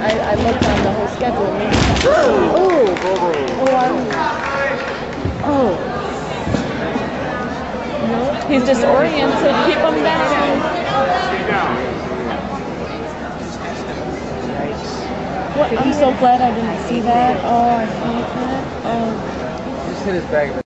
I looked on the whole schedule. He's disoriented. Keep him down. What? I'm so glad I didn't see that. Oh, I hate that. Oh. Just hit his back.